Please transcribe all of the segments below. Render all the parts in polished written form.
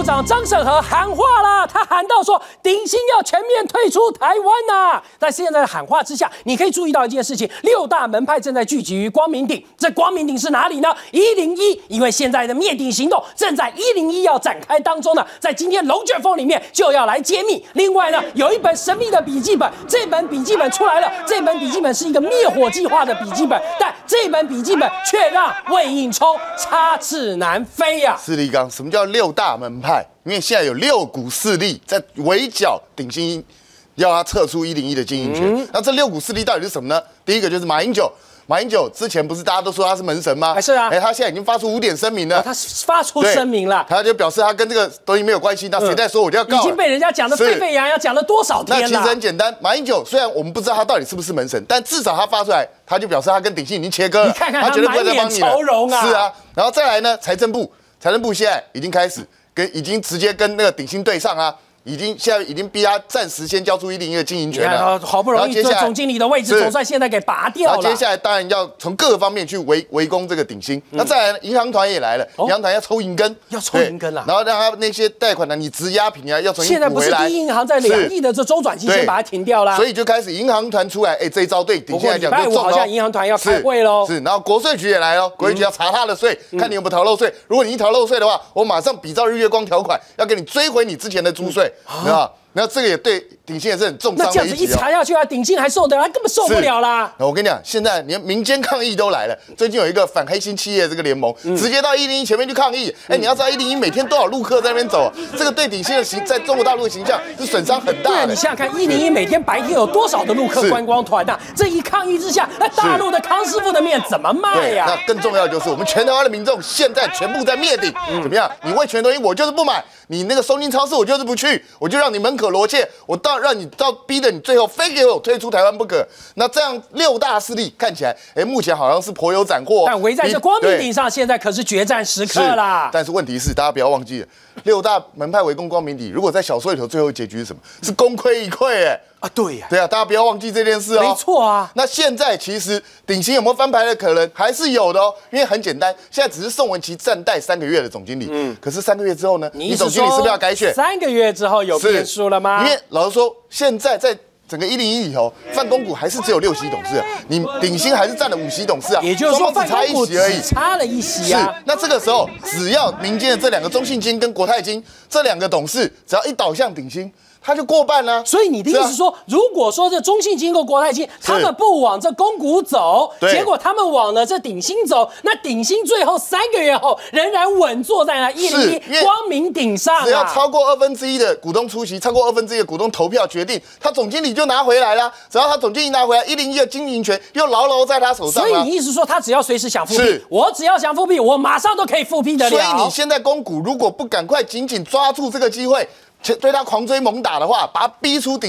长张审核喊话啦，他喊到说鼎新要全面退出台湾呐。在现在的喊话之下，你可以注意到一件事情：六大门派正在聚集于光明顶。这光明顶是哪里呢？101，因为现在的灭顶行动正在101要展开当中呢。在今天龙卷风里面就要来揭秘。另外呢，有一本神秘的笔记本，这本笔记本出来了。这本笔记本是一个灭火计划的笔记本，但这本笔记本却让魏应充插翅难飞呀。 势力刚，什么叫六大门派？因为现在有6股势力在围剿鼎新，要他撤出101的经营权。那这6股势力到底是什么呢？第一个就是马英九。马英九之前不是大家都说他是门神吗？ 是啊， 他现在已经发出5点声明了。 他发出声明了， 他就表示他跟这个东西没有关系。那谁在说我就要告了？ 已经被人家讲得沸沸扬扬，讲了多少天了？ 那其实很简单，马英九虽然我们不知道他到底是不是门神，但至少他发出来，他就表示他跟鼎新已经切割了。 你看看他绝对不会再帮你了。 愁容啊！ 是啊，然后再来呢，财政部现在已经开始已经直接跟那个鼎新对上啊。现在已经逼他暂时先交出101的经营权了， 好不容易这总经理的位置总算现在给拔掉了。 然后接下来当然要从各个方面去围攻这个鼎新。那再来，银行团也来了，银行团要抽银根， 要抽银根了。 然后让他那些贷款呢，你质押品啊要重新现在不是第一银行在2亿的这周转金先把它停掉了， 所以就开始银行团出来，这一招对鼎新来讲就中了。 好像银行团要开会喽， 是，然后国税局也来了，国税局要查他的税，看你有没有逃漏税。如果你一逃漏税的话，我马上比照日月光条款，要给你追回你之前的租税，知道吧？然后这个也对鼎新也是很重伤的一击。 那这样子一查下去啊，鼎新还受得了？他根本受不了啦。 我跟你讲，现在连民间抗议都来了。最近有一个反黑心企业这个联盟，直接到101前面去抗议。你要知道101每天多少路客在那边走，这个对鼎新的在中国大陆的形象是损伤很大的。 对，你想想看，101每天白天有多少的陆客观光团呐？这一抗议之下，那大陆的康师傅的面怎么卖呀？ 那更重要的就是我们全台湾的民众现在全部在灭顶，怎么样？你味全东西我就是不买，你那个松金超市我就是不去，我就让你门可罗雀，我让你逼得你最后非给我退出台湾不可。那这样6大势力看起来，目前好像是颇有斩获。 但围在这光明顶上，现在可是决战时刻啦。 但是问题是，大家不要忘记了，6大门派围攻光明顶，如果在小说里头最后结局是什么？是功亏一篑对呀， 大家不要忘记这件事哦。 没错啊。 那现在其实鼎新有没有翻牌的可能，还是有的哦。因为很简单，现在只是宋文琪暂代3个月的总经理，可是3个月之后呢，你总经理是不是要改选 ？3个月之后有变数了吗？ 因为老实说，现在在整个101里头，范公股还是只有6席董事，你鼎新还是占了5席董事啊， 也就是说只差1席而已， 差了1席啊。 是，那这个时候只要民间的这2个中信金跟国泰金这2个董事，只要一倒向鼎新，他就过半了。 所以你的意思是说，如果说这中信金跟国泰金他们不往这公股走，结果他们往了这鼎新走，那鼎新最后3个月后仍然稳坐在那101光明顶上， 只要超过1/2的股东出席，超过1/2的股东投票决定，他总经理就拿回来了。只要他总经理拿回来，101的经营权又牢牢在他手上。 所以你意思说，他只要随时想复辟，我只要想复辟，我马上都可以复辟得了。 所以你现在公股如果不赶快紧紧抓住这个机会，对他狂追猛打的话，把他逼出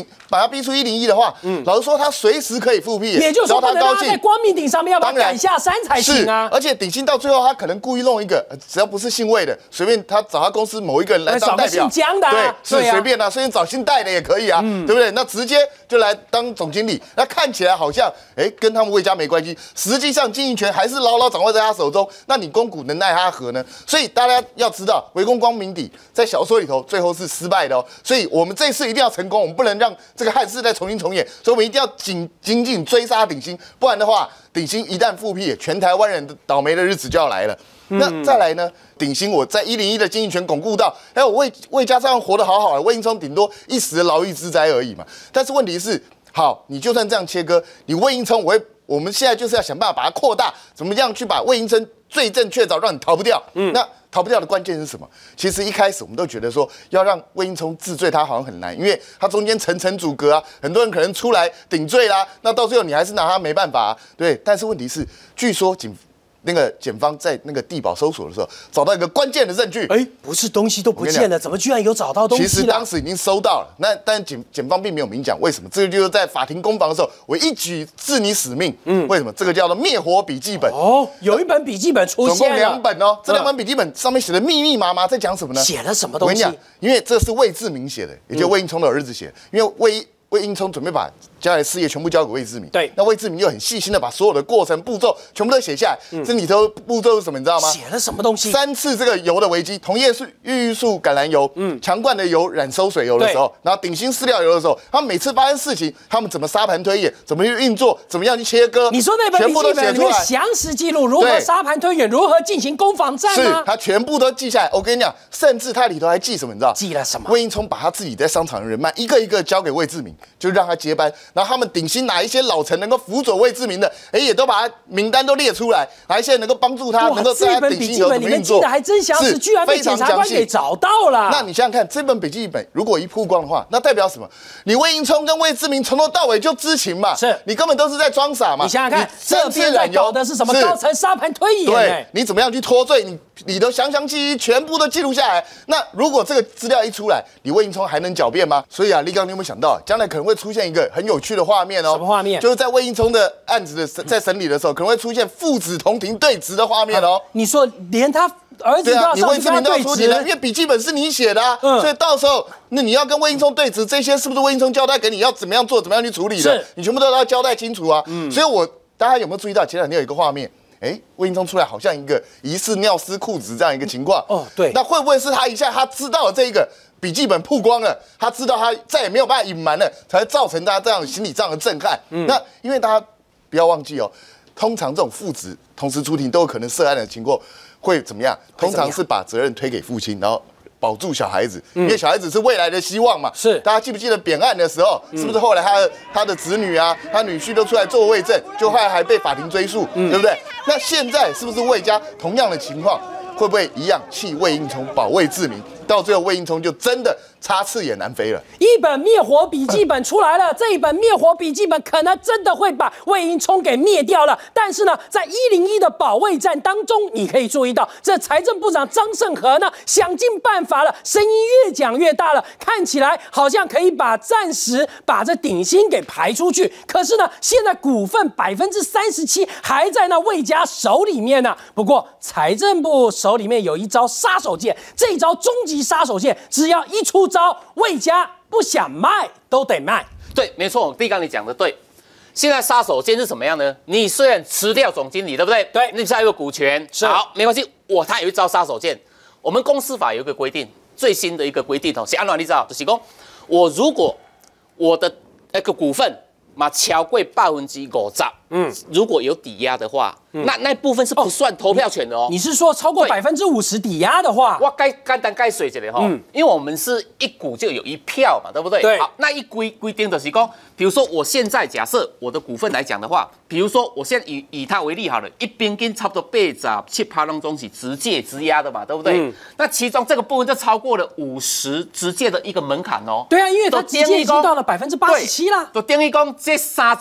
101的话，老实说，他随时可以复辟。 也就是说，不能让他在光明顶上面要把他赶下山才行啊。 而且鼎新到最后，他可能故意弄一个，只要不是姓魏的，随便他找他公司某一个人来当代表， 姓江的， 对，是随便啊，随便找姓戴的也可以啊，对不对？那直接就来当总经理，那看起来好像跟他们魏家没关系，实际上经营权还是牢牢掌握在他手中。那你公股能奈他何呢？所以大家要知道，围攻光明顶在小说里头最后是失败的哦。所以我们这次一定要成功，我们不能让这个汉室再重新重演，所以我们一定要紧紧追杀鼎新，不然的话，鼎新一旦复辟，全台湾人的倒霉的日子就要来了。那再来呢？鼎新我在101的经营权巩固到，还有魏家这样活得好好的，魏应充顶多一时的牢狱之灾而已嘛。但是问题是，好，你就算这样切割，你魏应充，我们现在就是要想办法把它扩大，怎么样去把魏应充罪证确凿，让你逃不掉。那逃不掉的关键是什么？其实一开始我们都觉得说，要让魏应充治罪，他好像很难，因为他中间层层阻隔啊，很多人可能出来顶罪啦，那到最后你还是拿他没办法对。但是问题是，据说检方在那个地堡搜索的时候，找到一个关键的证据。 不是东西都不见了，怎么居然有找到东西了？ 其实当时已经收到了，但检方并没有明讲为什么。这个就是在法庭攻防的时候，我一举治你死命。为什么？这个叫做灭火笔记本。 有一本笔记本出现了， 总共2本哦。这2本笔记本上面写的密密麻麻，在讲什么呢？ 写了什么东西？ 我跟你讲，因为这是魏志明写的，也就是魏应充的儿子写的。因为魏应充准备把将来事业全部交给魏志明。 对， 那魏志明又很细心的把所有的过程步骤全部都写下来。这里头步骤是什么？你知道吗？ 写了什么东西 ？3次这个油的危机，同叶玉素橄榄油，强灌的油染收水油的时候，然后鼎新饲料油的时候，他们每次发生事情，他们怎么沙盘推演，怎么去运作，怎么样去切割？ 你说那本笔记本里面详实记录如何沙盘推演，如何进行攻防战吗？ 是，他全部都记下来。我跟你讲，甚至他里头还记什么？你知道？ 记了什么？ 魏应充把他自己在商场的人脉一个一个交给魏志明，就让他接班。然后他们鼎新哪一些老臣能够辅佐魏志明的，也都把他名单都列出来，哪一些能够帮助他，能够在他鼎新有怎么运作， 记得还真详实，居然被检察官给找到了。 那你想想看，这本笔记本如果一曝光的话，那代表什么？你魏应充跟魏志明从头到尾就知情嘛， 是你根本都是在装傻嘛。 你想想看，这边在搞的是什么高层沙盘推演？ 对，你怎么样去脱罪？你的详细全部都记录下来。那如果这个资料一出来，你魏应充还能狡辩吗？所以啊，立刚，你有没有想到，将来可能会出现一个很有趣的画面哦？ 什么画面？ 就是在魏应充的案子在审理的时候，可能会出现父子同庭对质的画面哦。 你说连他儿子都要上去跟他对质， 因为笔记本是你写的啊，所以到时候那你要跟魏应充对质，这些是不是魏应充交代给你要怎么样做，怎么样去处理的？你全部都要交代清楚啊。所以大家有没有注意到前两天有一个画面？魏应充出来好像一个疑似尿湿裤子这样一个情况。 哦，对， 那会不会是他一下他知道了这一个笔记本曝光了，他知道他再也没有办法隐瞒了，才造成他这样心理上的震撼？那因为大家不要忘记哦，通常这种父子同时出庭都有可能涉案的情况会怎么样？通常是把责任推给父亲，然后保住小孩子，因为小孩子是未来的希望嘛。 是， 大家记不记得扁案的时候，是不是后来他的子女啊，他女婿都出来作伪证，就后来还被法庭追诉，对不对？那现在是不是魏家同样的情况，会不会一样弃魏应充保魏志明？到最后魏应充就真的插翅也难飞了。 一本灭火笔记本出来了，这一本灭火笔记本可能真的会把魏应充给灭掉了。但是呢，在101的保卫战当中，你可以注意到，这财政部长张盛和呢想尽办法了，声音越讲越大了，看起来好像可以暂时把这鼎新给排出去。可是呢，现在股份37%还在那魏家手里面呢。不过财政部手里面有一招杀手锏，这一招终极杀手锏，只要一出招，魏家不想卖都得卖。 对，没错，立刚你讲的对。现在杀手锏是什么样呢？你虽然辞掉总经理，对不对？ 对， 你还有股权，好，没关系。他有一招杀手锏。我们公司法有一个规定，最新的一个规定是安怎你知道？就是说，如果我的那个股份超过50%，如果有抵押的话，那部分是不算投票权的哦。 你是说超过50%抵押的话？ 我简单水一下哈，因为我们是一股就有一票嘛，对不对？ 对。 好，那规定就是说，比如说我现在假设我的股份来讲的话，比如说我现在以它为例好了，一边跟差不多87%当中是直借质押的嘛，对不对？那其中这个部分就超过了50直借的一个门槛哦。 对啊，因为它直接已经到了87%啦。 就等于讲这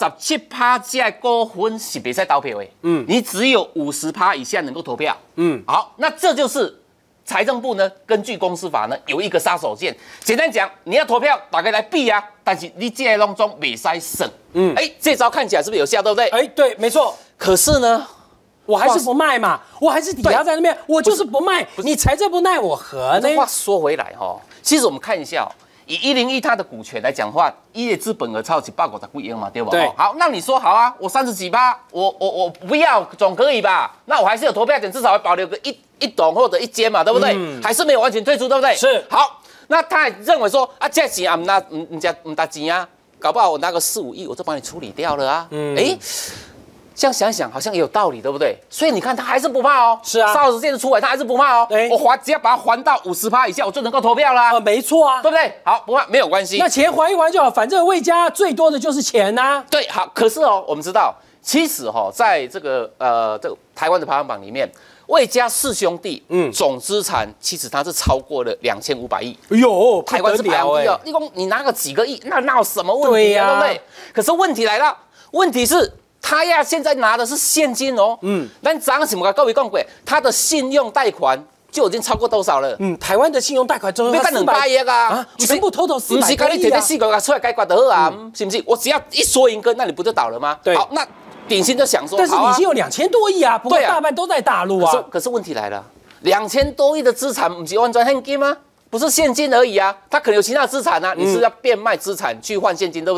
37%这的股份是不使投票的。你只有50%以下能够投票。好，那这就是财政部呢，根据公司法呢有一个杀手锏。简单讲，你要投票，大家来比啊，但是你这当中没使省。这招看起来是不是有效，对不对？ 对，没错。 可是呢， 我还是不卖嘛，我还是抵押在那边，我就是不卖。你财政部奈我何呢？ 话说回来其实我们看一下以101它的股权来讲的话，业资本额超750几亿嘛，对吧？ 对。 好，那你说好啊，我30几%，我不要总可以吧？那我还是有投票权，至少会保留个一栋或者一间嘛，对不对？还是没有完全退出，对不对？ 是。 好，那他也认为说这钱啊，唔大钱啊，搞不好我拿个4、5亿，我就帮你处理掉了啊。这样想想好像也有道理，对不对？所以你看他还是不怕哦。 是啊， 杀手锏出来，他还是不怕哦。我只要把它还到50%以下，我就能够投票啦。 没错啊， 对不对？好，不怕，没有关系。 那钱还一还就好，反正魏家最多的就是钱呐。 对，好。可是我们知道，其实在这个台湾的排行榜里面，魏家4兄弟，总资产其实它是超过了2500亿。 哎呦， 台湾是排行第二。你拿个几个亿，那有什么问题啊？对不对？可是问题来了，问题是。他现在拿的是现金哦，但涨什么跟各位讲过，他的信用贷款就已经超过多少了？ 台湾的信用贷款总共 200亿啊， 全部偷400亿啊！ 不是跟你摕这4个出来解决就好啊，是不是？我只要一说一个，那你不就倒了吗？ 对。 好，那鼎新就想说， 但是鼎新有2000多亿啊，不过大半都在大陆啊。 可是问题来了，2000多亿的资产不是完全现金吗？不是现金而已啊，他可能有其他资产啊，你是要变卖资产去换现金，对不对？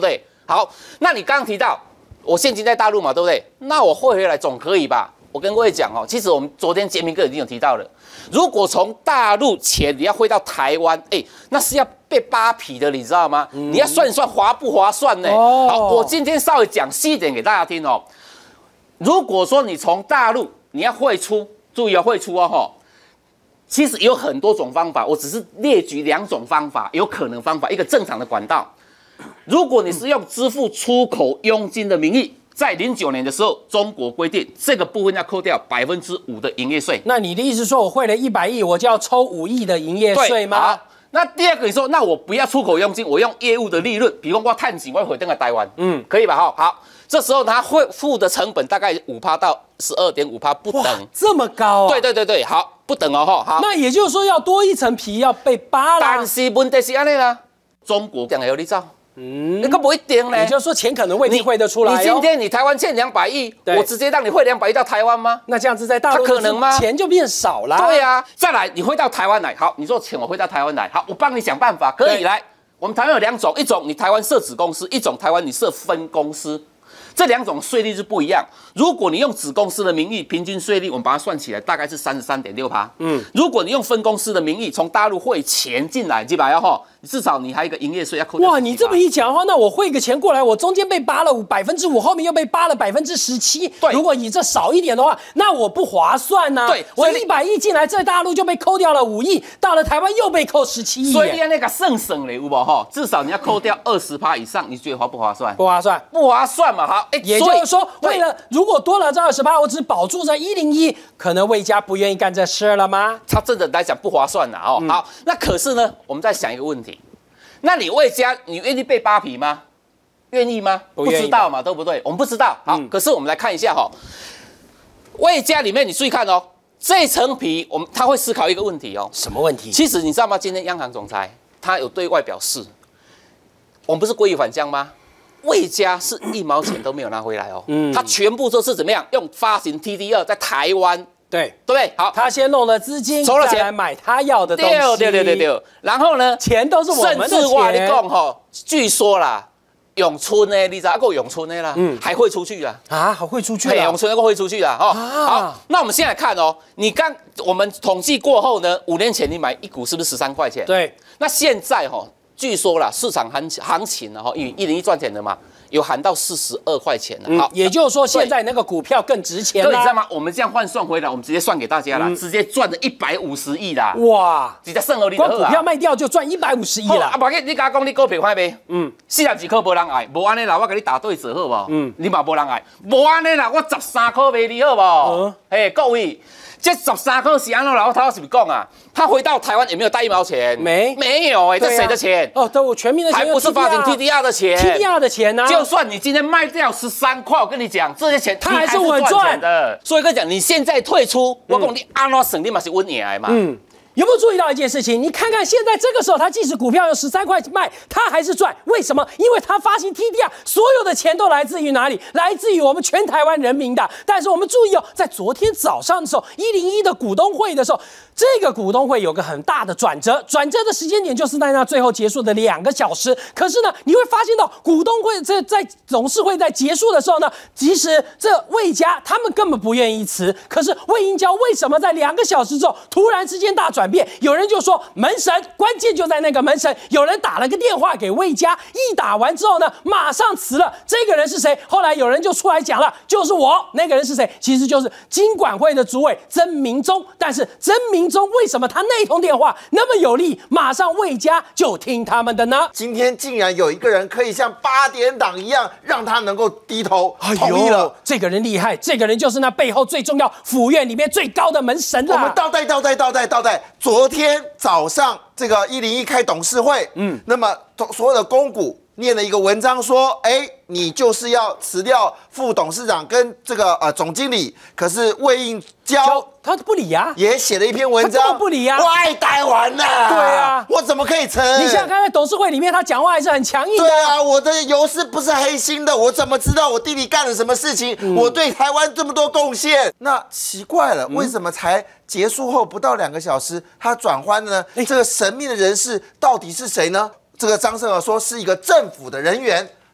好，那你刚刚提到我现金在大陆嘛，对不对？那我汇回来总可以吧？我跟各位讲哦，其实我们昨天杰明哥已经有提到了，如果从大陆钱你要汇到台湾，那是要被扒皮的，你知道吗？你要算一算划不划算呢？好，我今天稍微讲细一点给大家听哦。如果说你从大陆你要汇出，注意要汇出哦，其实有很多种方法，我只是列举2种方法，有可能方法，一个正常的管道。如果你是用支付出口佣金的名义，在09年的时候，中国规定这个部分要扣掉5%的营业税。 那你的意思说我汇了100亿，我就要抽5亿的营业税吗？ 好，那第二个你说，那我不要出口佣金，我用业务的利润，比如说我探钱，我回登个台湾，可以吧？好，这时候他会付的成本大概5%到12.5%不等， 这么高啊？ 对，好，不等哦，好。 那也就是说要多一层皮要被扒了。 但是问题是安尼啦，中国这样有你照。那个不一定呢， 也就是说钱可能未必汇得出来。 你今天你台湾欠200亿，我直接让你汇200亿到台湾吗？ 那这样子在大陆可能吗？ 钱就变少了。 对啊，再来你汇到台湾来，好，你说钱我汇到台湾来，好，我帮你想办法，可以来。我们台湾有2种，一种你台湾设子公司，一种台湾你设分公司。这2种税率是不一样。如果你用子公司的名义，平均税率我们把它算起来大概是33.6%。如果你用分公司的名义从大陆汇钱进来，基本上哈，至少你还有一个营业税要扣掉。 哇，你这么一讲的话，那我汇个钱过来，我中间被扒了5%，后面又被扒了17%。 对， 如果你这少一点的话，那我不划算呐。 对， 我100亿进来，在大陆就被扣掉了5亿，到了台湾又被扣17亿。 所以你那个省嘞，有无哈？至少你要扣掉20%以上，你觉得划不划算？ 不划算， 不划算嘛？好， 也就是说，为了如果多了这20%，我只保住这101，可能魏家不愿意干这事了吗？ 他真的来讲不划算呐哦。好，那可是呢，我们再想一个问题，那你魏家你愿意被扒皮吗？愿意吗？不知道嘛，对不对？我们不知道。好，可是我们来看一下哈，魏家里面你注意看哦，这层皮他会思考一个问题哦。 什么问题？ 其实你知道吗？今天央行总裁他有对外表示，我们不是归于返乡吗？魏家是1毛钱都没有拿回来哦，他全部都是怎么样用发行 TD2 在台湾，对不对？好， 他先弄了资金， 筹了钱再来买他要的东西， 对，然后呢， 钱都是我们的钱。 甚至我跟你讲哈，据说啦，永春呢，你知道够永春的啦，还会出去啊， 还会出去啊， 永春那个会出去啊，哦，好，那我们现在看哦，我们统计过后呢，5年前你买一股是不是13块钱？ 对， 那现在哈。据说啦，市场行情然后因为101赚钱的嘛，有喊到42块钱了。好， 也就是说现在那个股票更值钱了。 对，你知道吗？我们这样换算回来，我们直接算给大家啦，直接赚了150亿啦！ 哇， 直接剩了你光股票卖掉就赚150亿了。 啊，不要紧，你讲你股票买没？42块无人爱，无安尼啦，我给你打对折好不好？你嘛无人爱，无安尼啦，我13块卖你好不好？各位。这13块是安怎了？他是不是讲啊？他回到台湾有没有带1毛钱？没有这谁的钱？ 哦，都我全民的钱， 还不是发行 TDR 的钱 ，TDR 的钱呢？ 就算你今天卖掉13块，我跟你讲，这些钱他还是稳赚的。所以跟你讲，你现在退出，我讲你安怎省，你嘛是稳赢的嘛。 有没有注意到一件事情？你看看现在这个时候，他即使股票用13块卖，他还是赚。为什么？因为他发行 TDR， 所有的钱都来自于哪里？来自于我们全台湾人民的。但是我们注意哦，在昨天早上的时候，101的股东会的时候，这个股东会有个很大的转折，转折的时间点就是在那最后结束的2个小时。可是呢，你会发现到股东会在董事会在结束的时候呢，即使这魏家他们根本不愿意辞，可是魏英娇为什么在2个小时之后突然之间大转变？有人就说门神，关键就在那个门神。有人打了个电话给魏家，一打完之后呢，马上辞了。这个人是谁？后来有人就出来讲了，就是我。那个人是谁？其实就是金管会的主委曾明忠。但是曾明忠为什么他那通电话那么有力，马上魏家就听他们的呢？ 今天竟然有一个人可以像8点档一样，让他能够低头同意了。 这个人厉害，这个人就是那背后最重要、府院里面最高的门神了。 我们倒带。昨天早上这个101开董事会，那么所有的公股念了一个文章说，你就是要辞掉副董事长跟这个总经理，可是魏应娇他不理啊， 也写了一篇文章， 他不理啊， 我爱台湾呐， 对啊， 我怎么可以辞？ 你想想看，在董事会里面他讲话还是很强硬的。 对啊，我的油是不是黑心的？我怎么知道我弟弟干了什么事情？我对台湾这么多贡献，那奇怪了，为什么才结束后不到2个小时，他转换呢？这个神秘的人士到底是谁呢？这个张胜和说是一个政府的人员。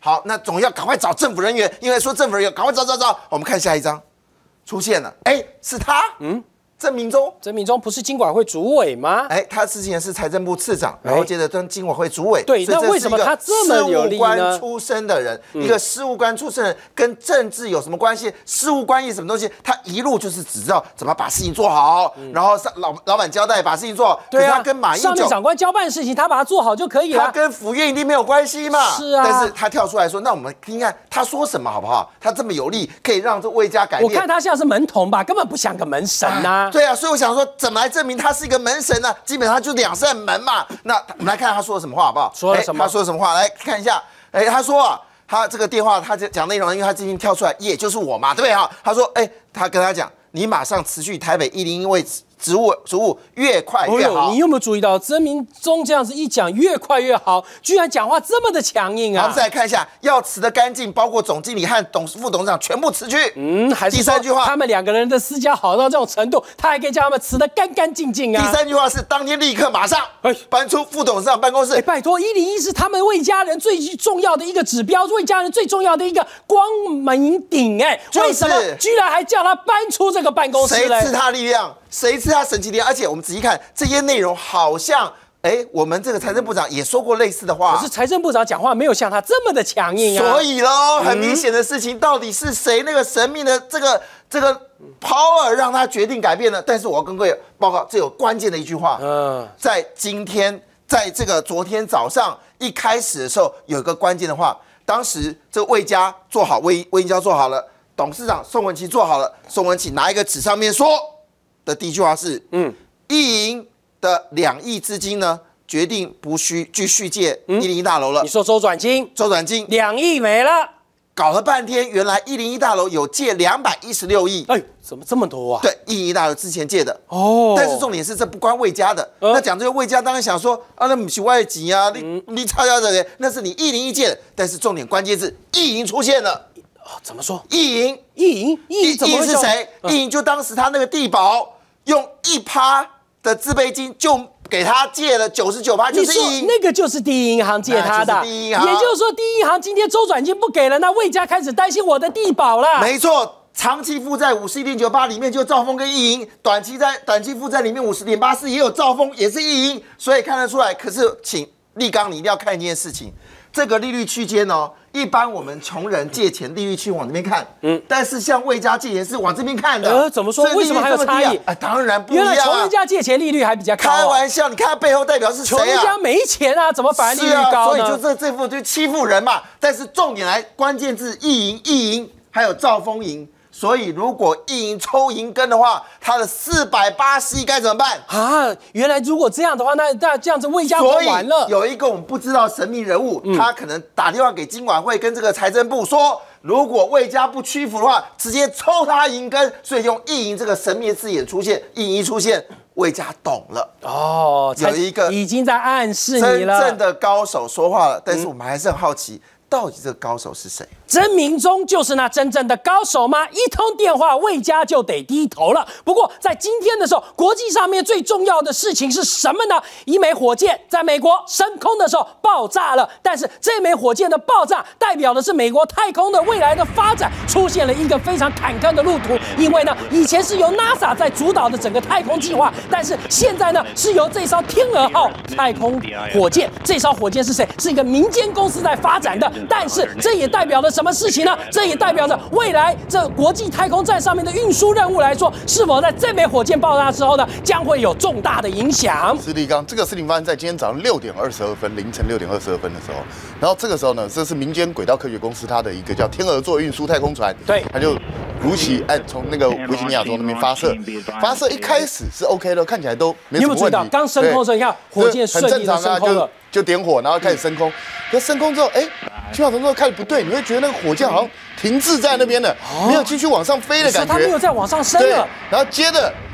好，那总要赶快找政府人员，因为说政府人员赶快找。我们看下一张，出现了，哎，是他，郑明忠。 郑明忠不是金管会主委吗？ 哎，他之前是财政部次长，然后接着当金管会主委。 对，那为什么他这么有力呢？ 事务官出身的人，一个事务官出身的人跟政治有什么关系？事务官是什么东西？他一路就是只知道怎么把事情做好，然后老板交代把事情做好。 对啊， 可是他跟马英九上面长官交办的事情，他把它做好就可以了。 他跟府院一定没有关系嘛？ 是啊。 但是他跳出来说，那我们听看他说什么好不好？他这么有力，可以让这魏家改变。 我看他像是门童吧，根本不像个门神呐。 对啊，所以我想说，怎么来证明他是一个门神呢？基本上就2扇门嘛。那我们来看他说了什么话好不好？ 说了什么？ 他说了什么话？来看一下。哎，他说啊，他这个电话他讲内容，因为他最近跳出来，也就是我嘛，对不对哈？他说，哎，他跟他讲，你马上辞去台北101位职务越快越好。 你有没有注意到曾明忠这样子一讲，越快越好，居然讲话这么的强硬啊！ 我们再来看一下，要辞得干净，包括总经理和副董事长全部辞去。 还是第3句话， 他们2个人的私交好到这种程度，他还可以叫他们辞得干干净净啊！ 第3句话是当天立刻马上搬出副董事长办公室。 拜托，101是他们魏家人最重要的一个指标，魏家人最重要的一个光明顶。为什么居然还叫他搬出这个办公室？ 谁赐他力量？谁赐他神奇力量？而且我们仔细看这些内容，好像我们这个财政部长也说过类似的话。 可是财政部长讲话没有像他这么的强硬啊。 所以咯，很明显的事情，到底是谁那个神秘的这个 power 让他决定改变呢？但是我要跟各位报告，这有关键的一句话。在今天，在这个昨天早上一开始的时候，有一个关键的话，当时这魏家做好，魏英娇做好了。董事长宋文琪做好了，宋文琪拿一个纸上面说的第一句话是：意银的2亿资金呢，决定不继续借101大楼了。 你说周转金2亿没了， 搞了半天，原来101大楼有借216亿。 哎，怎么这么多啊？ 对，101大楼之前借的哦。但是重点是这不关魏家的。那讲这个魏家当然想说啊，那不是外籍啊，你差价的人那是你101借的。但是重点关键是意银出现了。 怎么说？ 意银怎么是谁？意银就当时他那个地保用1%的自备金就给他借了99%，就是意银。 那个就是第一银行借他的，也就是说第一银行今天周转金不给了，那魏家开始担心我的地保了。 没错，长期负债51.98里面就兆丰跟意银，短期负债里面50.84也有兆丰，也是意银，所以看得出来。可是请立刚，你一定要看一件事情。这个利率区间哦，一般我们穷人借钱利率区往这边看，但是像魏家借钱是往这边看的。 怎么说？为什么还有差异？ 当然不一样啊。 原来穷人家借钱利率还比较高。 开玩笑，你看他背后代表是谁啊？ 穷人家没钱啊，怎么反而利率高呢？ 所以就这副就欺负人嘛。但是重点来，关键字意银，还有兆丰银。所以，如果意银抽银根的话，他的480亿该怎么办啊？原来如果这样的话，那这样子魏家完了。 有一个我们不知道神秘人物，他可能打电话给金管会跟这个财政部说，如果魏家不屈服的话，直接抽他银根。所以用意银这个神秘的字眼出现，意银一出现，魏家懂了哦， 有一个已经在暗示你了， 真正的高手说话了。但是我们还是很好奇，到底这个高手是谁？ 曾明忠就是那真正的高手吗？一通电话，魏家就得低头了。不过在今天的时候，国际上面最重要的事情是什么呢？一枚火箭在美国升空的时候爆炸了，但是这枚火箭的爆炸代表的是美国太空的未来的发展出现了一个非常坎坷的路途。因为呢，以前是由 NASA 在主导的整个太空计划，但是现在呢，是由这艘天鹅号太空火箭，这艘火箭是谁？是一个民间公司在发展的。但是这也代表了什么事情呢？这也代表着未来这国际太空站上面的运输任务来说，是否在这枚火箭爆炸之后呢，将会有重大的影响。 是立刚，这个事情发生在今天早上6点22分，凌晨6点22分的时候。然后这个时候呢，这是民间轨道科学公司它的一个叫天鹅座运输太空船， 对， 它就如期从那个维吉尼亚州那边发射。发射一开始是 OK 的，看起来都没什么问题。你有没有注意到， 刚升空的时候，你看火箭顺利的升空了， 就点火，然后开始升空。可升空之后，几秒钟之后开始不对，你会觉得那个火箭好像停滞在那边了，没有继续往上飞的感觉。 它没有再往上升了。 然后接着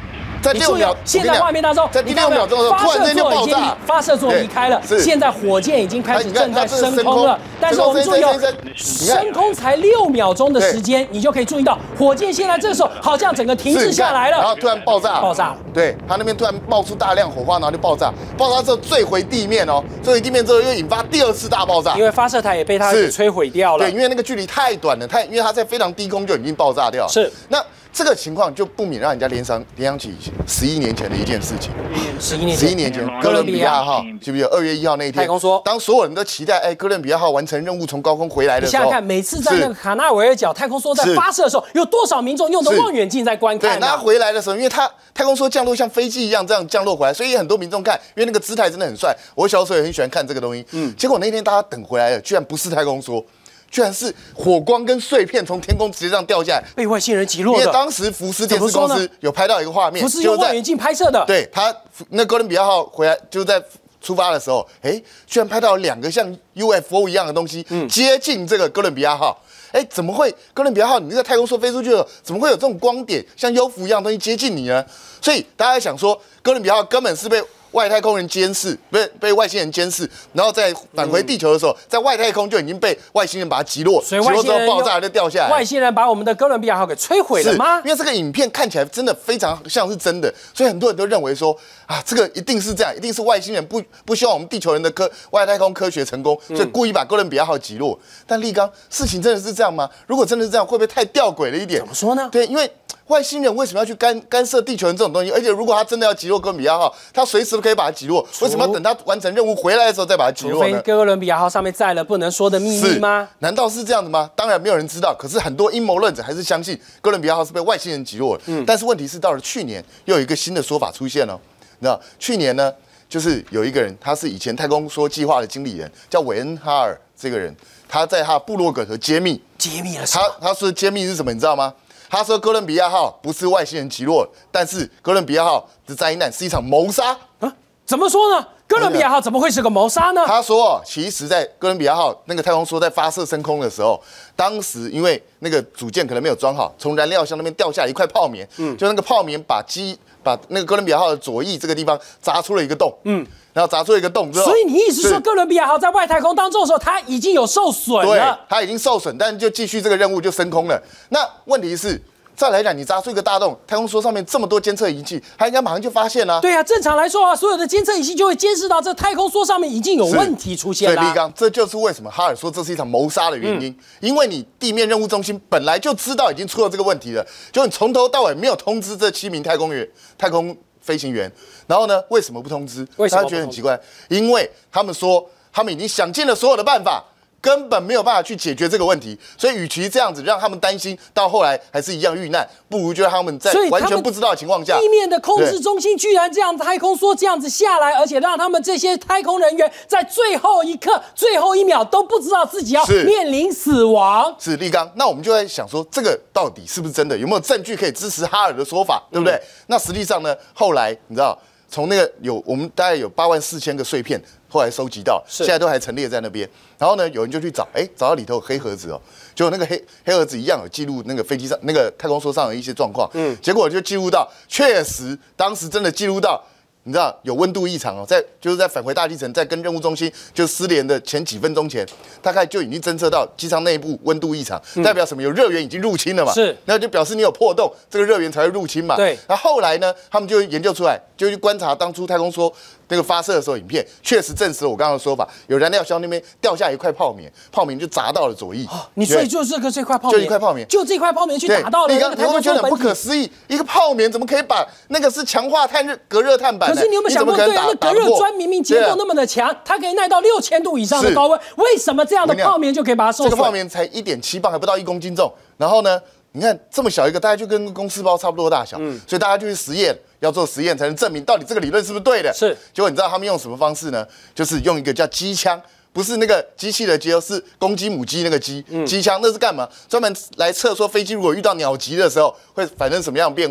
在6秒， 现在画面当中， 在第6秒钟的时候，突然间就爆炸， 发射座离开了，现在火箭已经开始正在升空了。但是我们注意哦，升空才6秒钟的时间，你就可以注意到，火箭现在这个时候好像整个停滞下来了， 然后突然爆炸，对，它那边突然冒出大量火花，然后就爆炸，爆炸之后坠回地面哦，坠回地面之后又引发第2次大爆炸， 因为发射台也被它给摧毁掉了。 对，因为那个距离太短了，因为它在非常低空就已经爆炸掉了。 是， 那这个情况就不免让人家联想起11年前的一件事情。11年前，哥伦比亚号记不记得2月1号那一天？ 太空梭， 当所有人都期待哥伦比亚号完成任务从高空回来的时候， 你想想看，每次在那个卡纳维尔角太空梭在发射的时候，有多少民众用的望远镜在观看？ 对，那回来的时候，因为它太空梭降落像飞机一样这样降落回来，所以很多民众看，因为那个姿态真的很帅。我小时候也很喜欢看这个东西。结果那天大家等回来了，居然不是太空梭。居然是火光跟碎片从天空直接这样掉下来， 被外星人击落的。 因为当时福斯电视公司有拍到一个画面， 福斯用望远镜拍摄的。 对，他那哥伦比亚号回来就在出发的时候，居然拍到2个像 UFO 一样的东西接近这个哥伦比亚号。怎么会哥伦比亚号你在太空梭飞出去了，怎么会有这种光点像幽浮一样的东西接近你呢？所以大家想说，哥伦比亚号根本是被外太空人监视，被外星人监视，然后再返回地球的时候，在外太空就已经被外星人把它击落，击落之后爆炸就掉下来。 外星人把我们的哥伦比亚号给摧毁了吗？ 因为这个影片看起来真的非常像是真的，所以很多人都认为说这个一定是这样，一定是外星人不希望我们地球人的外太空科学成功，所以故意把哥伦比亚号击落。但立刚，事情真的是这样吗？如果真的是这样，会不会太吊诡了一点？ 怎么说呢？ 对，因为外星人为什么要去干涉地球人这种东西？而且如果他真的要击落哥伦比亚号，他随时都可以把它击落，为什么要等他完成任务回来的时候再把它击落呢？ 除非哥伦比亚号上面载了不能说的秘密吗？ 难道是这样的吗？当然没有人知道。可是很多阴谋论者还是相信哥伦比亚号是被外星人击落的。但是问题是，到了去年又有一个新的说法出现了。你知道，去年呢，就是有一个人，他是以前太空梭计划的经理人，叫韦恩哈尔。这个人他在他部落格头揭秘了什么？ 他说揭秘是什么？你知道吗？他说哥伦比亚号不是外星人击落，但是哥伦比亚号的灾难是一场谋杀。 怎么说呢？哥伦比亚号怎么会是个谋杀呢？ 他说，其实，在哥伦比亚号那个太空梭在发射升空的时候，当时因为那个组件可能没有装好，从燃料箱那边掉下来一块泡棉，就那个泡棉把那个哥伦比亚号的左翼这个地方砸出了一个洞，然后砸出了一个洞之后， 所以你意思说哥伦比亚号在外太空当中的时候，它已经有受损了？ 对，它已经受损，但就继续这个任务就升空了。那问题是，再来讲，你砸出一个大洞，太空梭上面这么多监测仪器，它应该马上就发现了。 对啊，正常来说啊，所有的监测仪器就会监视到这太空梭上面已经有问题出现了。 所以立刚，这就是为什么哈尔说这是一场谋杀的原因，因为你地面任务中心本来就知道已经出了这个问题了，就你从头到尾没有通知这7名太空飞行员，然后呢，为什么不通知？ 为什么不通知？ 他觉得很奇怪，因为他们说他们已经想尽了所有的办法。根本没有办法去解决这个问题，所以与其这样子让他们担心，到后来还是一样遇难，不如就让他们在完全不知道的情况下， 地面的控制中心居然这样太空梭这样子下来，而且让他们这些太空人员在最后一刻、最后1秒都不知道自己要面临死亡。 是立刚，那我们就在想说，这个到底是不是真的？有没有证据可以支持哈尔的说法，对不对？那实际上呢，后来你知道，从那个我们大概有84000个碎片。后来收集到，现在都还陈列在那边。然后呢，有人就去找，找到里头有黑盒子哦，就那个黑盒子一样有记录那个飞机上那个太空梭上的一些状况。结果就记录到，确实当时真的记录到。你知道有温度异常哦，就是在返回大气层，在跟任务中心就失联的前几分钟前，大概就已经侦测到机舱内部温度异常，代表什么？有热源已经入侵了嘛？ 是， 那就表示你有破洞，这个热源才会入侵嘛？ 对。 那后来呢，他们就研究出来，就去观察当初太空梭那个发射的时候影片，确实证实了我刚刚的说法，有燃料箱那边掉下一块泡棉，泡棉就砸到了左翼。 你所以就是这块泡棉， 就一块泡棉， 就这块泡棉去打到了那个太空梭本体。 你会觉得很不可思议，一个泡棉怎么可以把那个是强化隔热碳板？ 可是你有没有想过，对啊，那隔热砖明明结构那么的强，它可以耐到6000度以上的高温，为什么这样的泡棉就可以把它受损？ 这个泡棉才1.7磅，还不到1公斤重。然后呢，你看这么小一个，大概就跟公司包差不多大小，所以大家就去实验，要做实验才能证明到底这个理论是不是对的。 是， 结果你知道他们用什么方式呢？就是用一个叫机枪。不是那个机器的机，是公鸡母鸡那个鸡机枪，那是干嘛？专门来测说飞机如果遇到鸟击的时候会产生什么样的变化。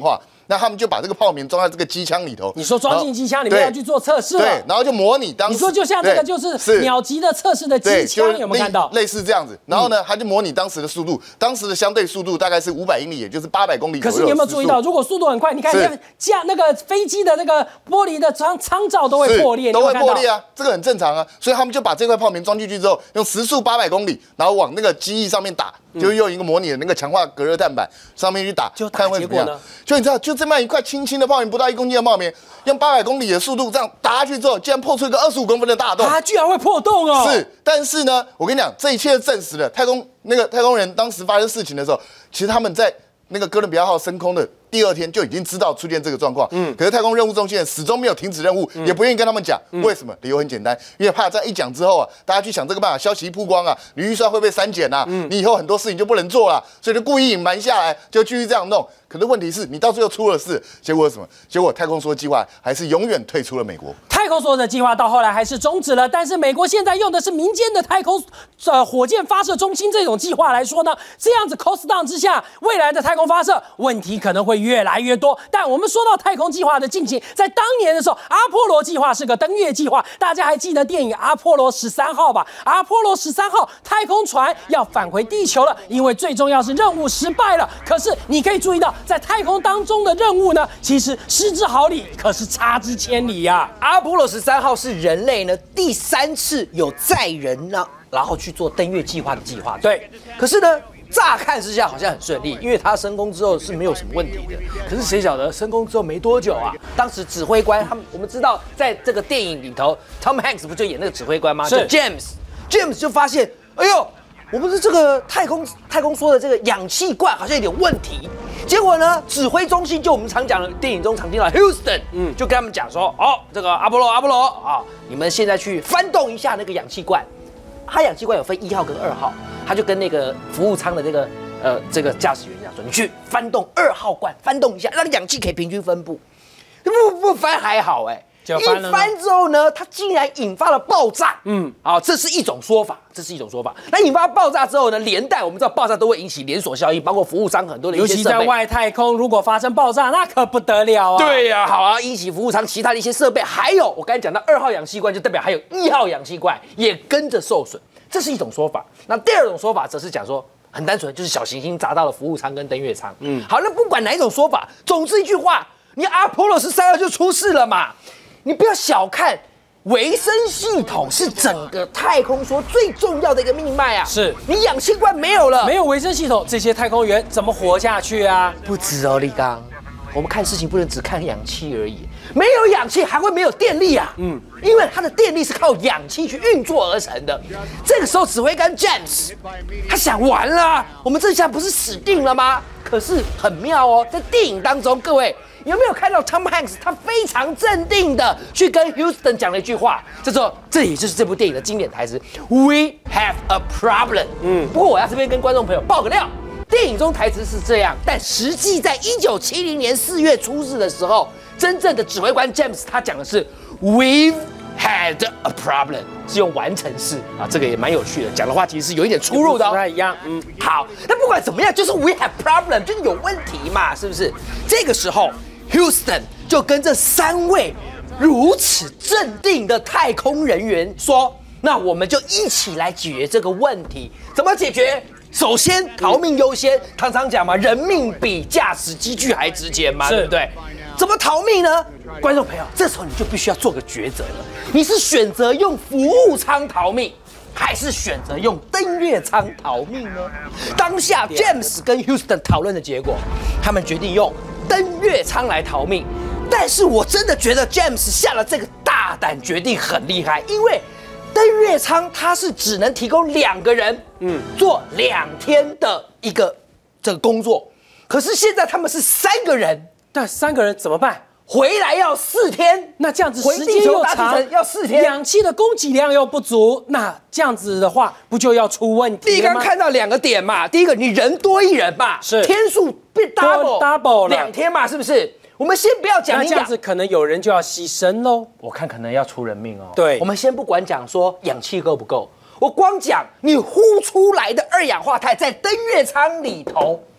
那他们就把这个泡棉装在这个机枪里头。 你说装进机枪里面要去做测试了， 对，然后就模拟当时。 你说就像这个就是鸟击的测试的机枪，有没有看到？ 类似这样子。然后呢，他就模拟当时的速度，当时的相对速度大概是500英里，也就是800公里左右。 可是你有没有注意到，如果速度很快，你看架那个飞机的那个玻璃的舱罩都会破裂， 都会破裂啊，这个很正常啊。所以他们就把这块泡棉装进去之后，用时速800公里，然后往那个机翼上面打，就用一个模拟的那个强化隔热碳板上面去打，看会怎么样。就你知道，就这么一块轻轻的泡棉，不到1公斤的泡棉，用800公里的速度这样打下去之后，竟然破出一个25公分的大洞。 它居然会破洞哦！ 是，但是呢，我跟你讲，这一切证实了太空人当时发生事情的时候，其实他们在那个哥伦比亚号升空的第2天就已经知道出现这个状况。可是太空任务中心始终没有停止任务，也不愿意跟他们讲。为什么？理由很简单，因为怕这样一讲之后啊，大家去想这个办法，消息一曝光啊，你预算会被删减啊，你以后很多事情就不能做了，所以就故意隐瞒下来，就继续这样弄。可是问题是你到最后出了事，结果是什么？结果太空梭计划还是永远退出了美国。 太空梭的计划到后来还是终止了，但是美国现在用的是民间的太空火箭发射中心这种计划来说呢，这样子 cost down 之下，未来的太空发射问题可能会越来越多。但我们说到太空计划的进行，在当年的时候，阿波罗计划是个登月计划，大家还记得电影《阿波罗13号》吧？阿波罗13号太空船要返回地球了，因为最重要是任务失败了。可是你可以注意到，在太空当中的任务呢，其实失之毫厘，可是差之千里呀。 阿波罗13号是人类呢第3次有载人呢，然后去做登月计划的计划。 对， 可是呢，乍看之下好像很顺利，因为他升空之后是没有什么问题的。可是谁晓得升空之后没多久啊，当时指挥官我们知道，在这个电影里头 ，Tom Hanks 不就演那个指挥官吗？ 是 James 就发现，哎呦，我们的这个太空梭的这个氧气罐好像有点问题。结果呢，指挥中心就我们常讲的电影中常听到 Houston， 就跟他们讲说，这个阿波罗啊，你们现在去翻动一下那个氧气罐。它氧气罐有分1号跟2号，他就跟那个服务舱的这个驾驶员讲说，你去翻动2号罐，翻动一下，让氧气可以平均分布。不翻还好一翻之后呢，它竟然引发了爆炸。这是一种说法，那引发爆炸之后呢，连带我们知道爆炸都会引起连锁效应，包括服务舱很多的一些设备。 尤其在外太空，如果发生爆炸，那可不得了啊！ 对呀，好啊，引起服务舱其他的一些设备，还有我刚才讲到2号氧气罐，就代表还有1号氧气罐也跟着受损，这是一种说法。那第2种说法则是讲说，很单纯，就是小行星砸到了服务舱跟登月舱。好，那不管哪一种说法，总之一句话，你阿波罗13号就出事了嘛。你不要小看维生系统是整个太空梭最重要的一个命脉啊！ 是你氧气罐没有了， 没有维生系统，这些太空员怎么活下去啊？ 不止哦，立刚，我们看事情不能只看氧气而已，没有氧气还会没有电力啊！因为它的电力是靠氧气去运作而成的。这个时候，指挥官 James 他想完了，我们这下不是死定了吗？可是很妙哦，在电影当中，各位。有没有看到 Tom Hanks 他非常镇定的去跟 Houston 讲了一句话，叫做这也就是这部电影的经典台词 We have a problem。不过我要这边跟观众朋友爆个料，电影中台词是这样，但实际在1970年4月出世的时候，真正的指挥官 James 他讲的是 We've had a problem， 是用完成式啊，这个也蛮有趣的，讲的话其实是有一点出入的不太一样。 好，那不管怎么样，就是 We have problem， 就是有问题嘛，是不是？这个时候。Houston 就跟这3位如此镇定的太空人员说：“那我们就一起来解决这个问题。怎么解决？首先逃命优先，常常讲嘛，人命比驾驶机具还值钱嘛，对不对？怎么逃命呢？观众朋友，这时候你就必须要做个抉择了，你是选择用服务舱逃命，还是选择用登月舱逃命呢？当下 James 跟 Houston 讨论的结果，他们决定用登月舱来逃命。但是我真的觉得 James 下了这个大胆决定很厉害，因为登月舱它是只能提供2个人，做2天的一个这个工作。可是现在他们是3个人， 但3个人怎么办？ 回来要4天， 那这样子时间又长， 要4天， 氧气的供给量又不足，那这样子的话，不就要出问题了吗？ 第一，刚看到2个点嘛，第一个你人多1人嘛， 是天数变 double 了 2天嘛，是不是？我们先不要讲， 那这样子可能有人就要牺牲喽。 我看可能要出人命哦。 对， 我们先不管讲说氧气够不够，我光讲你呼出来的2氧化碳在登月舱里头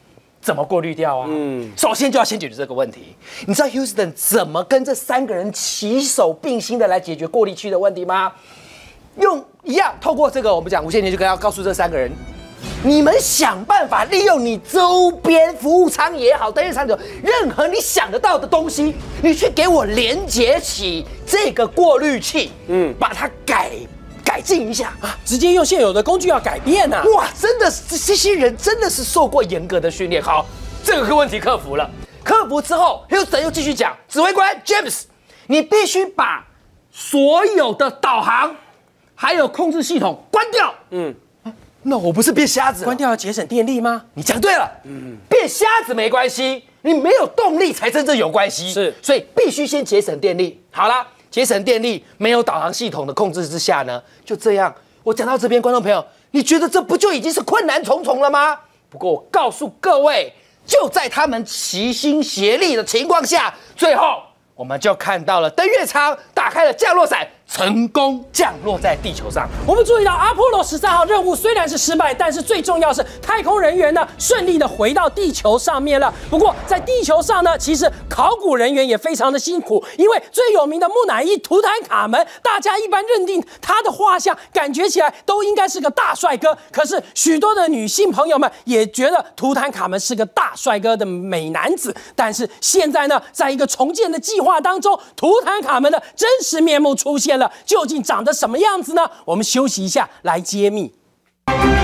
怎么过滤掉啊？首先就要先解决这个问题。你知道 Houston 怎么跟这3个人齐手并心的来解决过滤器的问题吗？用一样透过这个我们讲无线电，就要告诉这3个人，你们想办法利用你周边服务舱也好，登月舱也好，任何你想得到的东西，你去给我连接起这个过滤器，把它改进一下啊！ 直接用现有的工具要改变啊！ 哇，真的是这些人真的是受过严格的训练。好，这个问题克服了。克服之后 ，Houston 又继续讲，指挥官 James， 你必须把所有的导航还有控制系统关掉。那我不是变瞎子了？ 关掉要节省电力吗？ 你讲对了。变瞎子没关系，你没有动力才真正有关系。 是， 所以必须先节省电力。好啦，节省电力，没有导航系统的控制之下呢，就这样。我讲到这边，观众朋友，你觉得这不就已经是困难重重了吗？不过我告诉各位，就在他们齐心协力的情况下，最后我们就看到了登月舱打开了降落伞，成功降落在地球上。 我们注意到阿波罗13号任务虽然是失败，但是最重要是太空人员呢顺利的回到地球上面了。不过在地球上呢，其实考古人员也非常的辛苦，因为最有名的木乃伊图坦卡门，大家一般认定他的画像感觉起来都应该是个大帅哥，可是许多的女性朋友们也觉得图坦卡门是个大帅哥的美男子。但是现在呢，在一个重建的计划当中，图坦卡门的真实面目出现了。究竟长得什么样子呢？我们休息一下来揭秘。